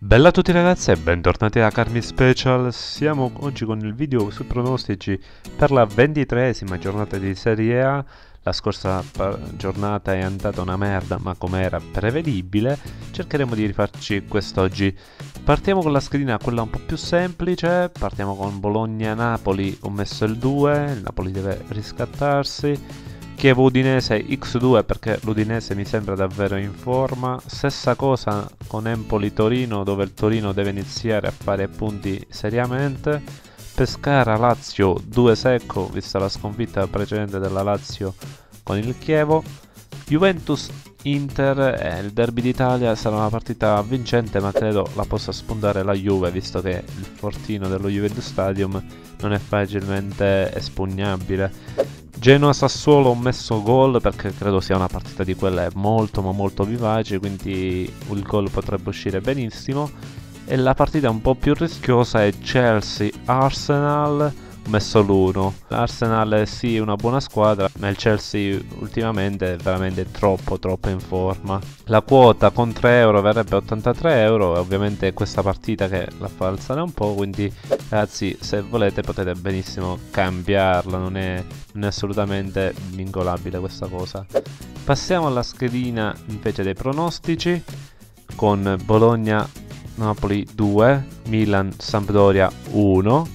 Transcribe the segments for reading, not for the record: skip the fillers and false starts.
Bella a tutti ragazzi e bentornati a Carmi Special. Siamo oggi con il video sui pronostici per la 23esima giornata di Serie A. La scorsa giornata è andata una merda, ma come era prevedibile cercheremo di rifarci quest'oggi. Partiamo con la schedina, quella un po' più semplice. Partiamo con Bologna-Napoli, ho messo il 2, il Napoli deve riscattarsi. Chievo Udinese X2 perché l'Udinese mi sembra davvero in forma. Stessa cosa con Empoli Torino, dove il Torino deve iniziare a fare punti seriamente. Pescara Lazio 2 secco, vista la sconfitta precedente della Lazio con il Chievo. Juventus Inter, il derby d'Italia sarà una partita vincente, ma credo la possa spuntare la Juve, visto che il fortino dello Juventus Stadium non è facilmente espugnabile. Genoa-Sassuolo ho messo gol perché credo sia una partita di quelle molto ma molto vivaci, quindi il gol potrebbe uscire benissimo. E la partita un po' più rischiosa è Chelsea-Arsenal, ho messo l'1. L'Arsenal sì, è una buona squadra, ma il Chelsea ultimamente è veramente troppo in forma. La quota con 3 euro verrebbe 83 euro e ovviamente è questa partita che la fa alzare un po', quindi ragazzi, se volete potete benissimo cambiarla, non è assolutamente vincolabile questa cosa. Passiamo alla schedina invece dei pronostici con Bologna-Napoli 2, Milan-Sampdoria 1,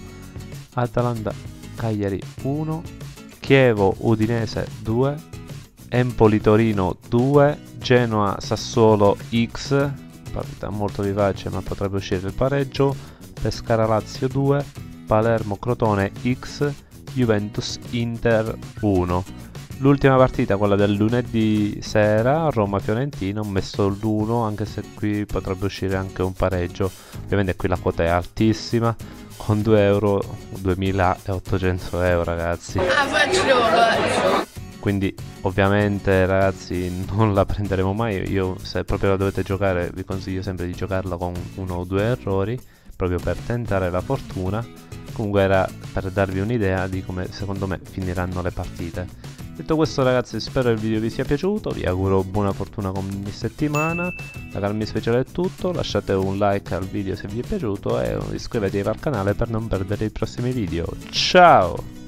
Atalanta-Cagliari 1, Chievo-Udinese 2, Empoli-Torino 2, Genoa-Sassuolo X, partita molto vivace ma potrebbe uscire il pareggio, Pescara-Lazio 2, Palermo-Crotone X, Juventus-Inter 1. L'ultima partita, quella del lunedì sera, Roma-Fiorentina, ho messo l'1, anche se qui potrebbe uscire anche un pareggio. Ovviamente qui la quota è altissima, con 2 euro, 2800 euro ragazzi. Quindi ovviamente ragazzi non la prenderemo mai. Io, se proprio la dovete giocare, vi consiglio sempre di giocarla con 1 o 2 errori, proprio per tentare la fortuna. Comunque era per darvi un'idea di come secondo me finiranno le partite. Detto questo ragazzi, spero il video vi sia piaciuto, vi auguro buona fortuna con ogni settimana. Da Carmi Special è tutto, lasciate un like al video se vi è piaciuto e iscrivetevi al canale per non perdere i prossimi video. Ciao!